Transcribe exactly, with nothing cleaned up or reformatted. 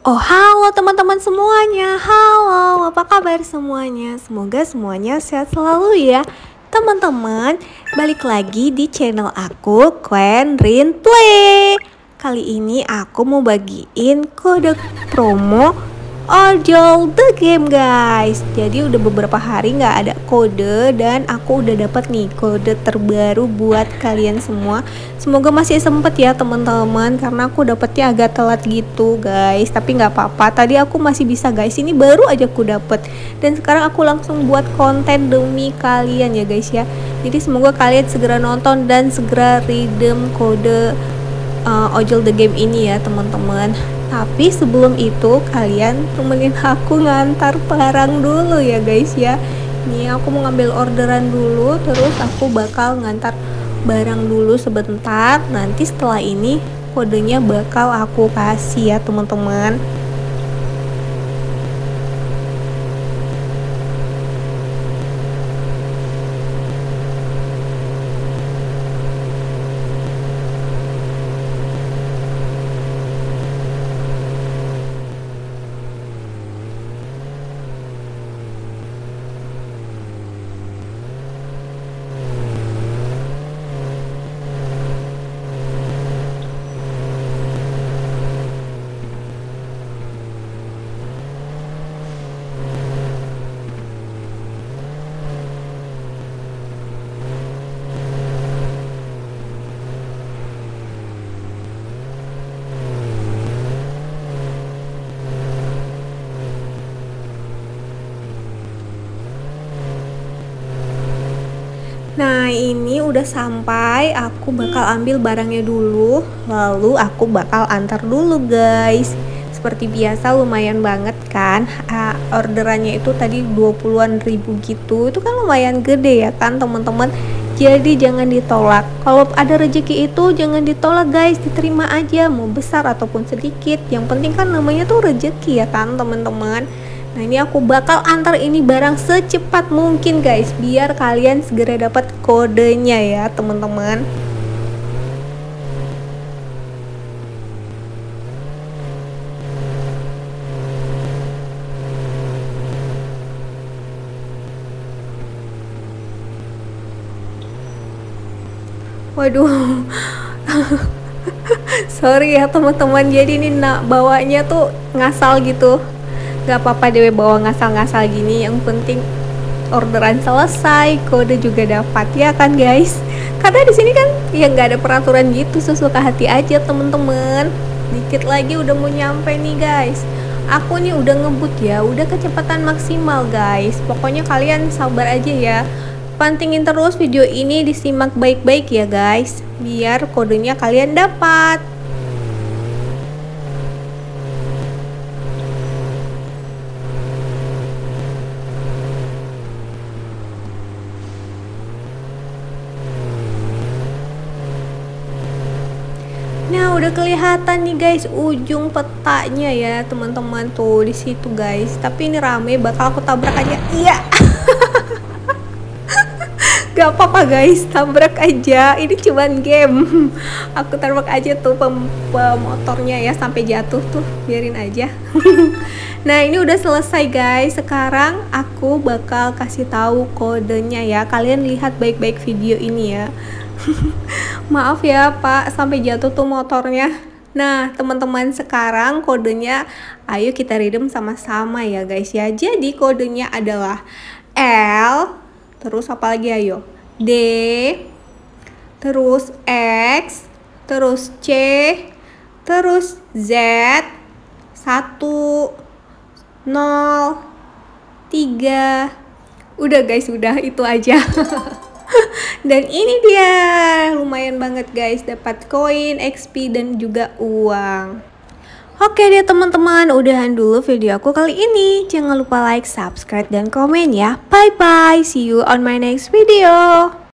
Oh halo teman-teman semuanya, halo apa kabar semuanya? Semoga semuanya sehat selalu ya teman-teman. Balik lagi di channel aku, Queen Rin Play. Kali ini aku mau bagiin kode promo Ojol the game guys. Jadi udah beberapa hari nggak ada kode dan aku udah dapat nih kode terbaru buat kalian semua. Semoga masih sempet ya teman-teman, karena aku dapetnya agak telat gitu guys. Tapi nggak apa-apa, tadi aku masih bisa guys. Ini baru aja aku dapet dan sekarang aku langsung buat konten demi kalian ya guys ya. Jadi semoga kalian segera nonton dan segera redeem kode uh, Ojol the game ini ya teman-teman. Tapi sebelum itu kalian temenin aku ngantar barang dulu ya guys ya. Nih aku mau ngambil orderan dulu, terus aku bakal ngantar barang dulu sebentar. Nanti setelah ini kodenya bakal aku kasih ya teman-teman. Nah ini udah sampai, aku bakal ambil barangnya dulu, lalu aku bakal antar dulu guys. Seperti biasa lumayan banget kan, uh, orderannya itu tadi dua puluhan ribu gitu, itu kan lumayan gede ya kan teman-teman. Jadi jangan ditolak, kalau ada rezeki itu jangan ditolak guys, diterima aja mau besar ataupun sedikit, yang penting kan namanya tuh rezeki ya kan teman-teman. Nah ini aku bakal antar ini barang secepat mungkin guys, biar kalian segera dapat kodenya ya teman-teman. Waduh sorry ya teman-teman, jadi ini nak bawanya tuh ngasal gitu. Gak apa-apa deh bawa ngasal-ngasal gini, yang penting orderan selesai, kode juga dapat ya kan guys. Karena di sini kan ya nggak ada peraturan gitu, sesuka hati aja temen-temen. Dikit lagi udah mau nyampe nih guys. Aku nih udah ngebut ya, udah kecepatan maksimal guys. Pokoknya kalian sabar aja ya. Pantengin terus video ini, disimak baik-baik ya guys, biar kodenya kalian dapat. Nah udah kelihatan nih guys ujung petanya ya teman-teman, tuh di situ guys. Tapi ini rame, bakal aku tabrak aja. Iya. Gak apa-apa guys, tabrak aja. Ini cuman game. Aku tabrak aja tuh pem pemotornya ya sampai jatuh tuh, biarin aja. Nah ini udah selesai guys. Sekarang aku bakal kasih tahu kodenya ya. Kalian lihat baik-baik video ini ya. Maaf ya Pak, sampai jatuh tuh motornya. Nah teman-teman, sekarang kodenya ayo kita redeem sama-sama ya guys ya. Jadi kodenya adalah L, terus apa lagi ayo, D, terus X, terus C, terus Z, satu, nol, tiga. Udah guys, udah itu aja. Dan ini dia, lumayan banget guys, dapat koin, X P dan juga uang. Oke deh teman-teman, udahan dulu video aku kali ini. Jangan lupa like, subscribe dan komen ya. Bye bye, see you on my next video.